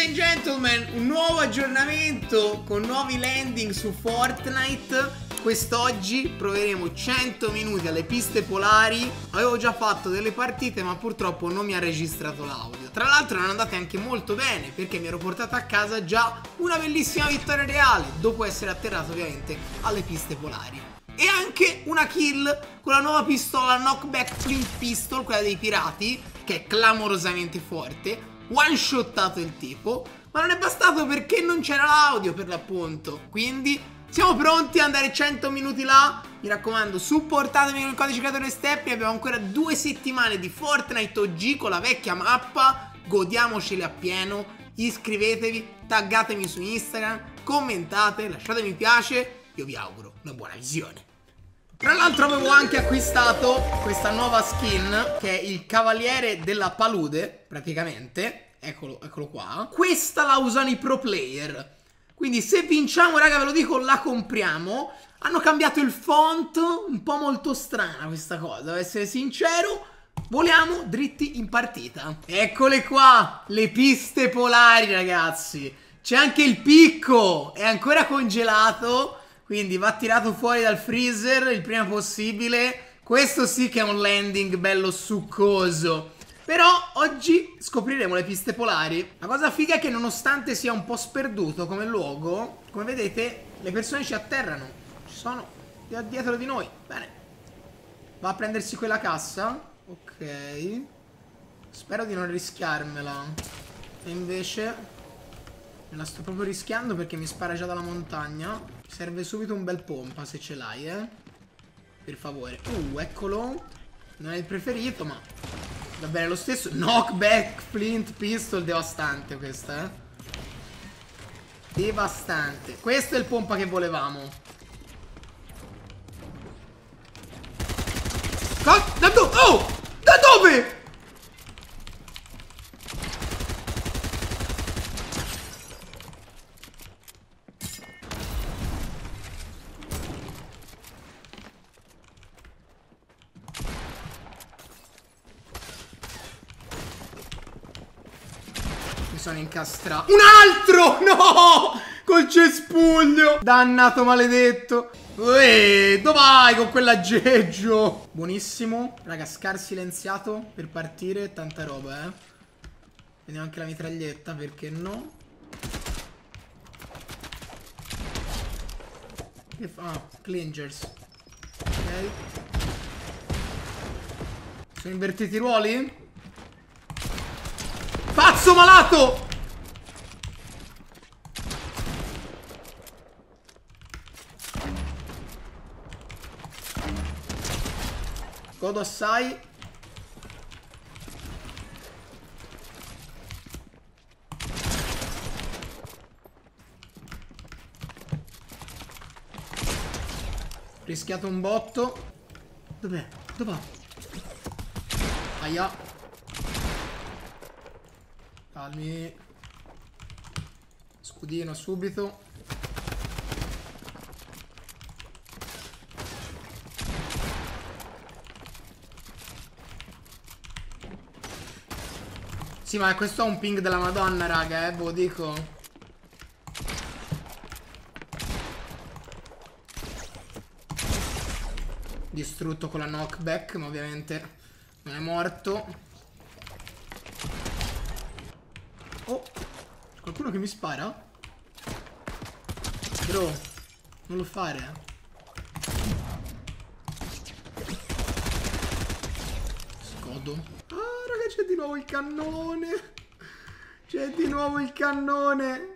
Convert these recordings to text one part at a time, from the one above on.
and gentlemen, un nuovo aggiornamento con nuovi landing su Fortnite. Quest'oggi proveremo 100 minuti alle piste polari. Avevo già fatto delle partite ma purtroppo non mi ha registrato l'audio. Tra l'altro erano andate anche molto bene perché mi ero portato a casa già una bellissima vittoria reale, dopo essere atterrato ovviamente alle piste polari. E anche una kill con la nuova pistola Knockback Flint Pistol, quella dei pirati, che è clamorosamente forte. One shottato il tipo, ma non è bastato perché non c'era l'audio per l'appunto. Quindi siamo pronti ad andare 100 minuti là. Mi raccomando, supportatemi con il codice creatore Stepney. Abbiamo ancora 2 settimane di Fortnite OG con la vecchia mappa. Godiamoceli appieno. Iscrivetevi, taggatemi su Instagram, commentate, lasciate mi piace. Io vi auguro una buona visione. Tra l'altro avevo anche acquistato questa nuova skin, che è il Cavaliere della Palude, praticamente. Eccolo qua. Questa la usano i pro player. Quindi se vinciamo, raga, ve lo dico, la compriamo. Hanno cambiato il font, un po' molto strana questa cosa, devo essere sincero. Voliamo dritti in partita. Eccole qua, le piste polari, ragazzi. C'è anche il picco, è ancora congelato. Quindi va tirato fuori dal freezer il prima possibile. Questo sì che è un landing bello succoso. Però oggi scopriremo le piste polari. La cosa figa è che nonostante sia un po' sperduto come luogo, come vedete le persone ci atterrano. Ci sono dietro di noi. Bene. Va a prendersi quella cassa. Ok. Spero di non rischiarmela. E invece me la sto proprio rischiando perché mi spara già dalla montagna. Serve subito un bel pompa se ce l'hai, per favore. Eccolo. Non è il preferito, ma va bene lo stesso. Knockback Flint Pistol. Devastante questa, devastante. Questo è il pompa che volevamo. Da dove? Oh! Da dove? Sono incastrato. Un altro! No! Col cespuglio! Dannato maledetto. Dove vai con quell'aggeggio? Buonissimo. Raga, scar silenziato per partire. Tanta roba, Vediamo anche la mitraglietta, perché no? Che fa? Ah, clingers. Ok. Sono invertiti i ruoli? Pazzo malato! Godo assai. Rischiato un botto. Dov'è? Dov'è? Aia. Calmi. Scudino subito. Sì, ma questo ha un ping della Madonna, raga, ve lo dico. Distrutto con la knockback, ma ovviamente non è morto. Oh, c'è qualcuno che mi spara? Bro, non lo fare. Scodo. Ah, raga, c'è di nuovo il cannone. C'è di nuovo il cannone.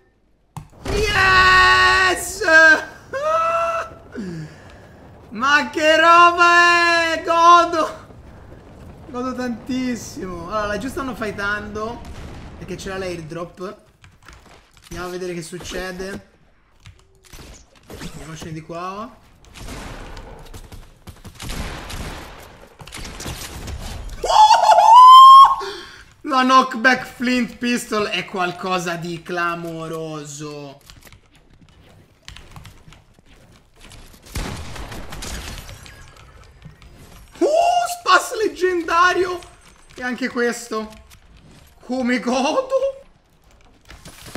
Yes! Ah! Ma che roba è! Godo! Godo tantissimo. Allora, laggiù stanno fightando perché c'era l'airdrop. Andiamo a vedere che succede. Andiamocene di qua. La knockback Flint Pistol è qualcosa di clamoroso. Spass leggendario. E anche questo. Come godo.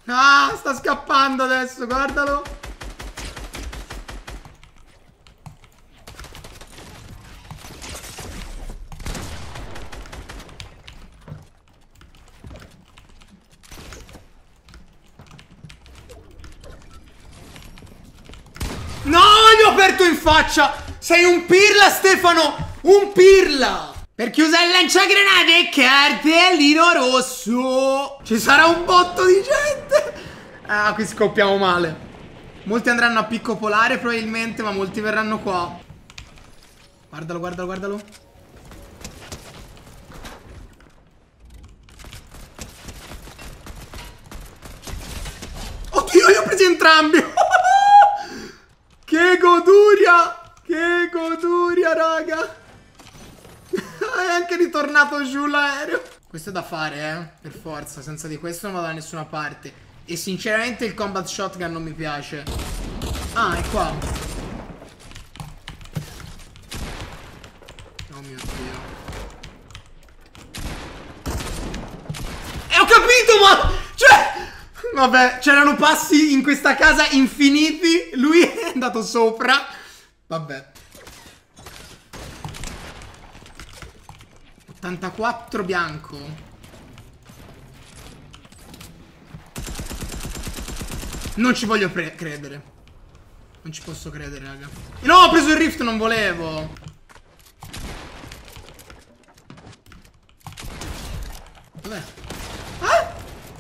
Ah, sta scappando adesso, guardalo. No, gli ho aperto in faccia. Sei un pirla, Stefano. Un pirla. Per chi usa il lanciagranate, cartellino rosso. Ci sarà un botto di gente. Ah, qui scoppiamo male. Molti andranno a Picco Polare probabilmente, ma molti verranno qua. Guardalo, guardalo, guardalo. Oddio, li ho presi entrambi. Che goduria. Che goduria, raga. È anche ritornato giù l'aereo. Questo è da fare, per forza. Senza di questo non vado da nessuna parte. E sinceramente il combat shotgun non mi piace. Ah, è qua. Oh mio Dio. E ho capito, ma... Cioè... Vabbè, c'erano passi in questa casa infiniti. Lui è andato sopra. Vabbè. 84 bianco. Non ci voglio credere. Non ci posso credere, raga. No, ho preso il rift, non volevo. Dov'è? Ah!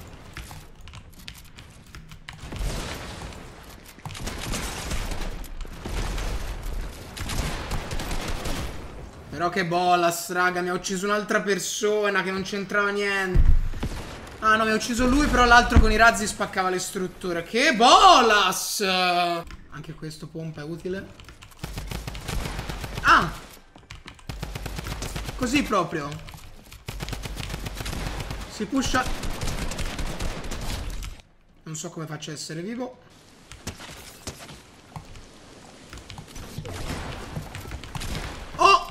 Però che bolas, raga. Mi ha ucciso un'altra persona che non c'entrava niente. Ah no, mi ha ucciso lui, però l'altro con i razzi spaccava le strutture. Che bolas! Anche questo pompa è utile. Ah! Così proprio. Si pusha. Non so come faccia a essere vivo. Oh!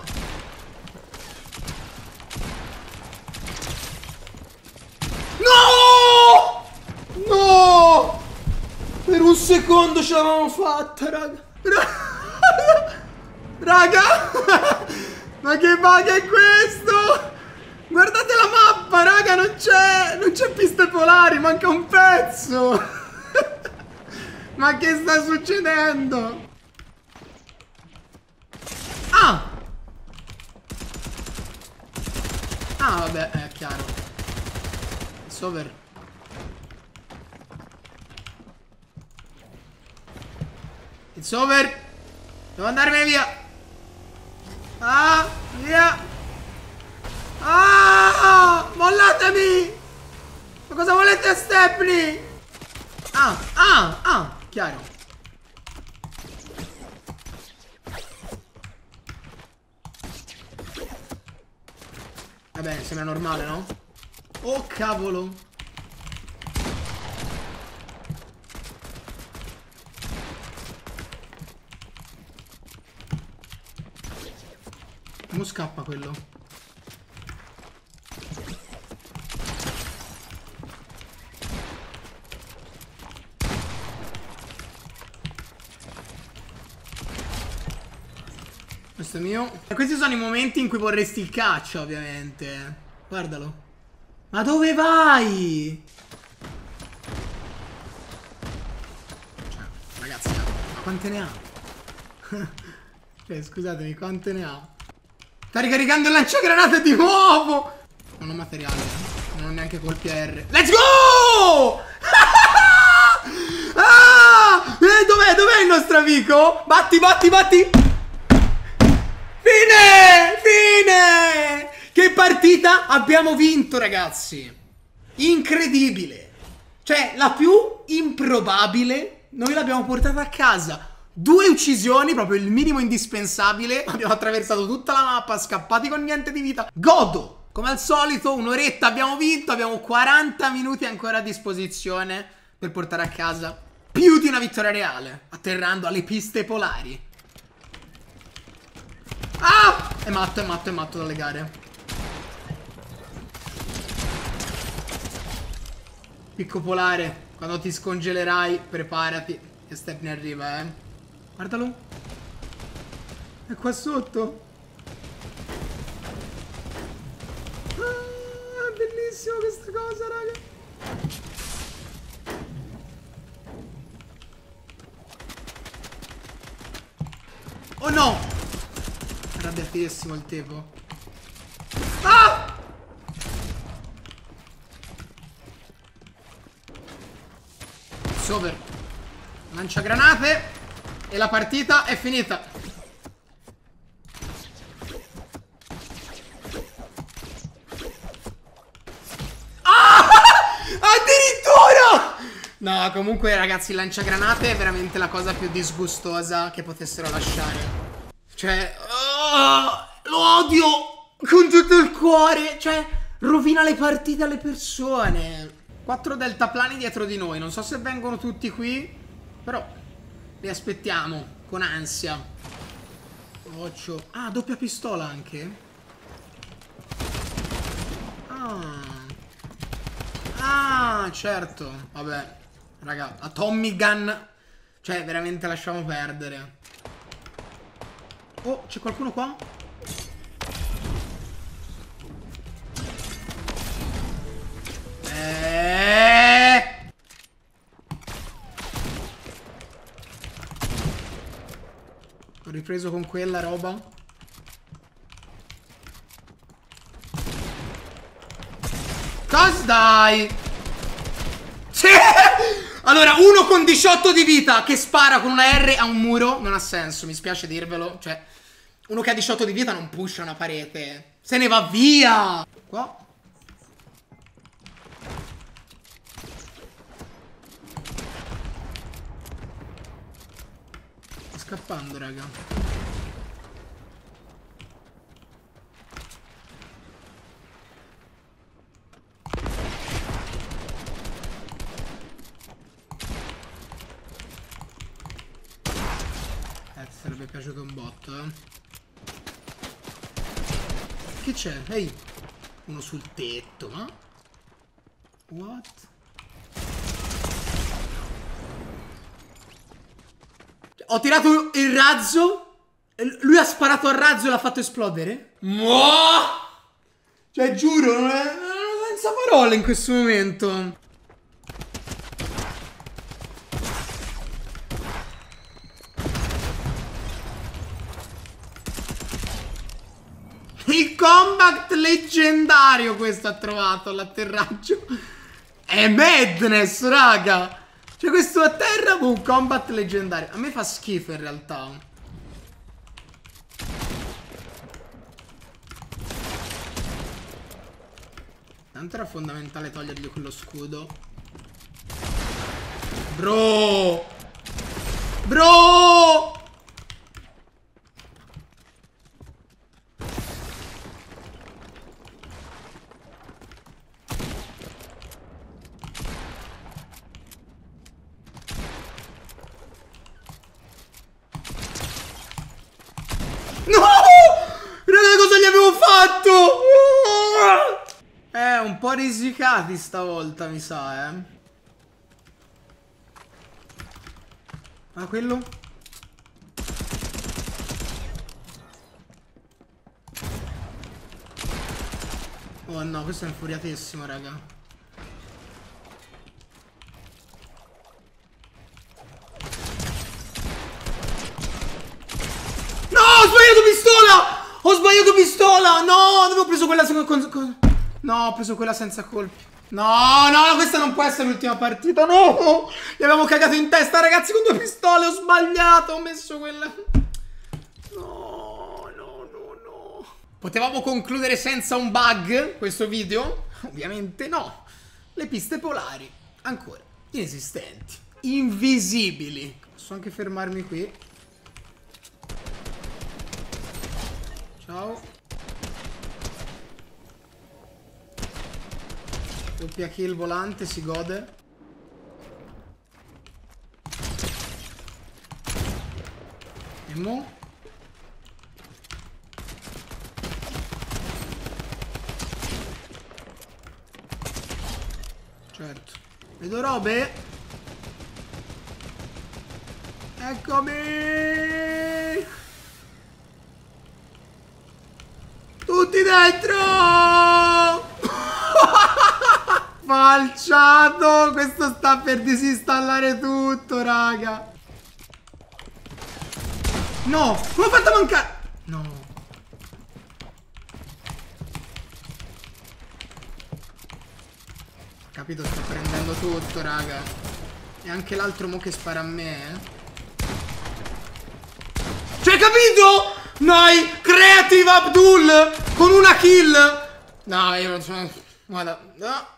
No! No! Per un secondo ce l'avevamo fatta, raga. Raga! Ma che bug è questo? Guardate la mappa, raga, non c'è piste polari, manca un pezzo. Ma che sta succedendo? Ah! Ah, vabbè, è chiaro. It's over. It's over. Devo andarmene via. Ah, via. Ah, mollatemi. Ma cosa volete, Stepney? Ah, chiaro. Vabbè, sembra normale, no? Oh, cavolo. Come scappa quello? Questo è mio. E questi sono i momenti in cui vorresti il caccia, ovviamente. Guardalo. Ma dove vai? Cioè, ragazzi, ma quante ne ha? Scusatemi, quante ne ha? Sta ricaricando il lanciagranate di nuovo. Non ho materiale, non ho neanche colpi a R. Let's go! Ah! Dov'è il nostro amico? Batti, batti, batti. Fine! Fine! Che partita abbiamo vinto, ragazzi. Incredibile. Cioè, la più improbabile noi l'abbiamo portata a casa. 2 uccisioni, proprio il minimo indispensabile. Abbiamo attraversato tutta la mappa, scappati con niente di vita. Godo! Come al solito, un'oretta abbiamo vinto. Abbiamo 40 minuti ancora a disposizione per portare a casa più di una vittoria reale, atterrando alle piste polari. Ah! È matto dalle gare. Picco polare, quando ti scongelerai, preparati. Che Step ne arriva, Guardalo. È qua sotto. Ah, è bellissima questa cosa, raga. Oh no! Arrabbiatissimo il tipo. Ah! Over. Lancia granate. E la partita è finita. Ah! Addirittura! No, comunque ragazzi, il lanciagranate è veramente la cosa più disgustosa che potessero lasciare. Cioè, lo odio con tutto il cuore. Cioè, rovina le partite alle persone. 4 deltaplani dietro di noi. Non so se vengono tutti qui, però li aspettiamo con ansia. Occhio. Ah, doppia pistola anche. Ah, certo. Vabbè, raga, a Tommy Gun. Cioè, veramente lasciamo perdere. Oh, c'è qualcuno qua? Ho ripreso con quella roba. Cosa dai? Sì! Allora, uno con 18 di vita che spara con una R a un muro non ha senso, mi spiace dirvelo. Cioè, uno che ha 18 di vita non pusha una parete. Se ne va via! Qua. Sto scappando, raga. Sarebbe piaciuto un botto, Che c'è? Ehi! Uno sul tetto, ma? What? Ho tirato il razzo. Lui ha sparato al razzo e l'ha fatto esplodere? Cioè, giuro, non è senza parole in questo momento. Il combat leggendario questo ha trovato all'atterraggio. È madness, raga. Cioè questo a terra con un combat leggendario. A me fa schifo in realtà. Tanto era fondamentale togliergli quello scudo. Bro! Bro! No! Raga, cosa gli avevo fatto? Un po' risicati stavolta, mi sa, Ah, quello? Oh no, questo è infuriatissimo, raga. No, ho sbagliato pistola! Ho sbagliato pistola! No, avevo preso quella no, ho preso quella senza colpi. No, no, questa non può essere l'ultima partita. No! Gli avevamo cagato in testa, ragazzi, con 2 pistole. Ho sbagliato, ho messo quella. No, no, no, no. Potevamo concludere senza un bug questo video? Ovviamente no. Le piste polari, ancora inesistenti. Invisibili. Posso anche fermarmi qui. Ciao. Doppia kill volante, si gode. E mo? Certo. Vedo robe. Eccomi. Tutti dentro. Falciato. Questo sta per disinstallare tutto, raga. No, l'ho fatto mancare. No. Capito, sto prendendo tutto, raga. E anche l'altro mo che spara a me, Cioè, capito? Noi, Creative Abdul con una kill. No, io non so. Guarda, no.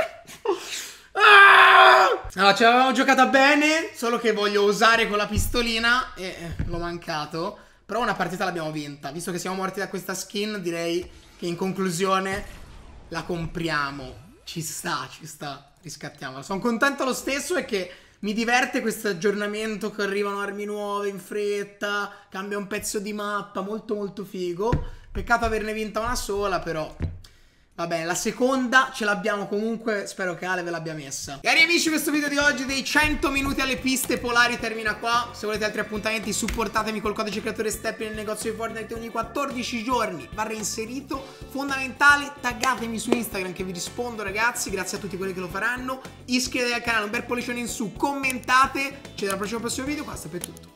No, ce l'avevamo giocata bene. Solo che voglio usare con la pistolina e l'ho mancato. Però una partita l'abbiamo vinta. Visto che siamo morti da questa skin, direi che in conclusione la compriamo. Ci sta, riscattiamola. Sono contento lo stesso e che mi diverte questo aggiornamento che arrivano armi nuove in fretta, cambia un pezzo di mappa, molto molto figo. Peccato averne vinta una sola, però va bene, la seconda ce l'abbiamo comunque, spero che Ale ve l'abbia messa. Cari amici, questo video di oggi dei 100 minuti alle piste polari termina qua. Se volete altri appuntamenti supportatemi col codice creatore Steppi nel negozio di Fortnite ogni 14 giorni. Va reinserito, fondamentale, taggatemi su Instagram che vi rispondo ragazzi. Grazie a tutti quelli che lo faranno. Iscrivetevi al canale, un bel pollicione in su, commentate. Ci vediamo al prossimo video, basta per tutto.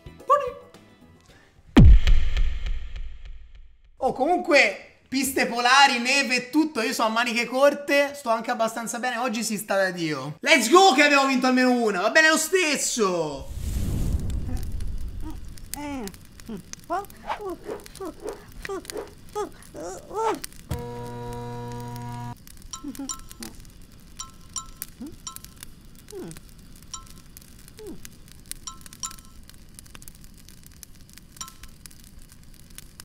Oh, comunque piste polari, neve e tutto. Io sono a maniche corte. Sto anche abbastanza bene. Oggi si sta da Dio. Let's go che abbiamo vinto almeno una. Va bene lo stesso.